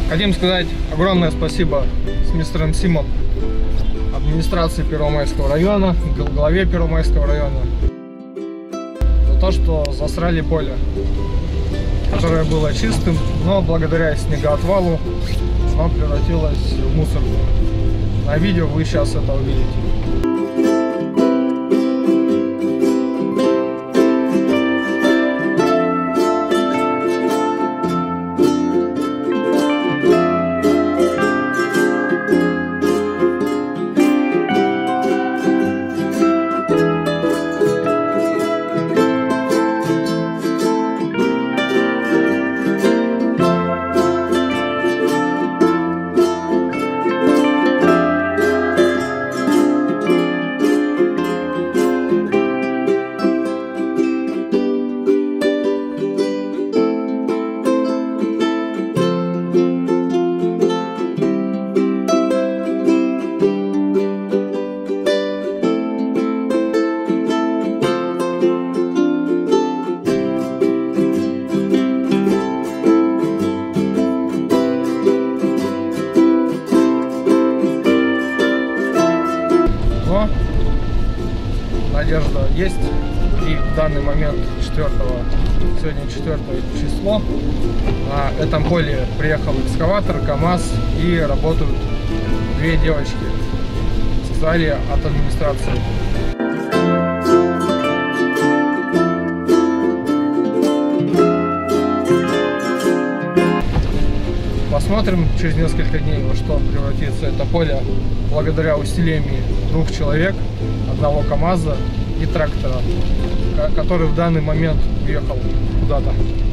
Хотим сказать огромное спасибо с мистером Симом, администрации Первомайского района, главе Первомайского района, за то, что засрали поле, которое было чистым, но благодаря снегоотвалу оно превратилось в мусорку. На видео вы сейчас это увидите. Но надежда есть, и в данный момент сегодня 4 число, на этом поле приехал экскаватор, КамАЗ, и работают две девочки, сказали от администрации. Посмотрим через несколько дней, во что превратится это поле, благодаря усилиями 2 человек, одного КамАЗа и трактора, который в данный момент уехал куда-то.